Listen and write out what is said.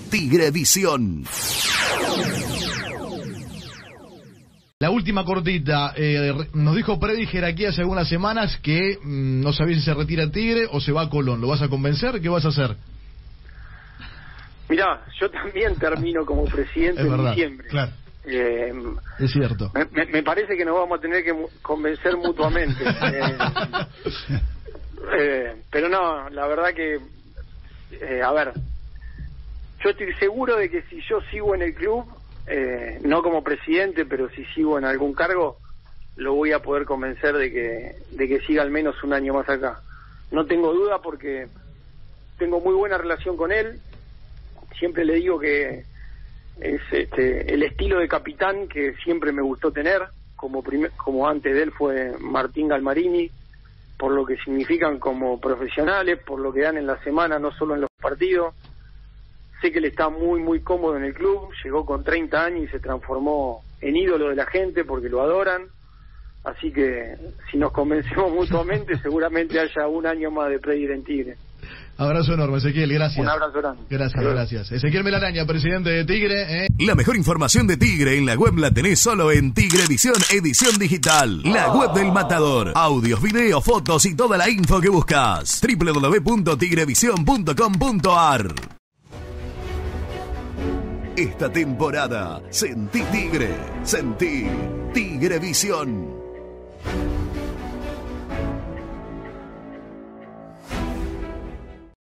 Tigrevisión. La última cortita, nos dijo Prediger aquí hace algunas semanas que no sabía si se retira Tigre o se va a Colón. ¿Lo vas a convencer? ¿Qué vas a hacer? Mirá, yo también termino como presidente en diciembre. Claro. Es cierto. Me parece que nos vamos a tener que convencer mutuamente. Pero no, la verdad que, a ver, yo estoy seguro de que si yo sigo en el club, no como presidente, pero si sigo en algún cargo, lo voy a poder convencer de que siga al menos un año más acá. No tengo duda porque tengo muy buena relación con él. Siempre le digo que es el estilo de capitán que siempre me gustó tener, como antes de él fue Martín Galmarini, por lo que significan como profesionales, por lo que dan en la semana, no solo en los partidos. Sé que él está muy, muy cómodo en el club, llegó con 30 años y se transformó en ídolo de la gente porque lo adoran. Así que si nos convencemos mutuamente, seguramente haya un año más de Prediger en Tigre. Abrazo enorme, Ezequiel, gracias. Un abrazo grande. Gracias. Ezequiel Melaraña, presidente de Tigre. La mejor información de Tigre en la web la tenés solo en Tigrevisión Edición Digital. La web del Matador. Audios, videos, fotos y toda la info que buscas. www.tigrevision.com.ar. Esta temporada, sentí Tigre, sentí Tigrevisión.